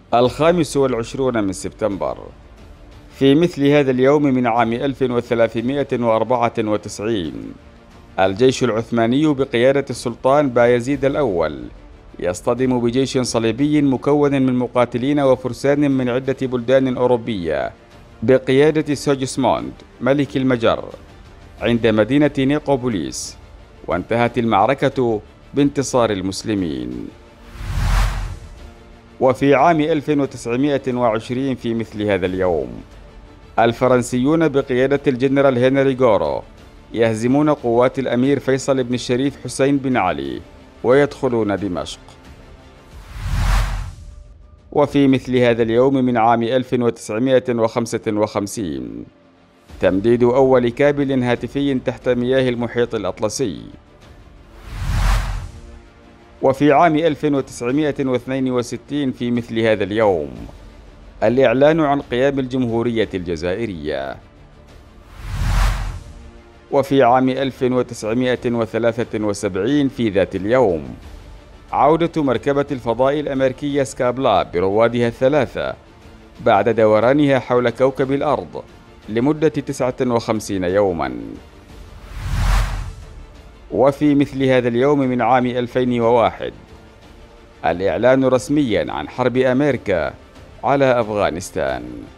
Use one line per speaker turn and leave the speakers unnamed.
25 من سبتمبر. في مثل هذا اليوم من عام 1394 الجيش العثماني بقيادة السلطان بايزيد الأول يصطدم بجيش صليبي مكون من مقاتلين وفرسان من عدة بلدان أوروبية بقيادة سيجسموند ملك المجر عند مدينة نيقوبوليس، وانتهت المعركة بانتصار المسلمين. وفي عام 1920 في مثل هذا اليوم الفرنسيون بقيادة الجنرال هنري غورو يهزمون قوات الأمير فيصل بن الشريف حسين بن علي ويدخلون دمشق. وفي مثل هذا اليوم من عام 1955 تمديد أول كابل هاتفي تحت مياه المحيط الأطلسي. وفي عام 1962 في مثل هذا اليوم الإعلان عن قيام الجمهورية الجزائرية. وفي عام 1973 في ذات اليوم عودة مركبة الفضاء الأمريكية سكابلا بروادها الثلاثة بعد دورانها حول كوكب الأرض لمدة 59 يوماً. وفي مثل هذا اليوم من عام 2001 الإعلان رسمياً عن حرب أمريكا على أفغانستان.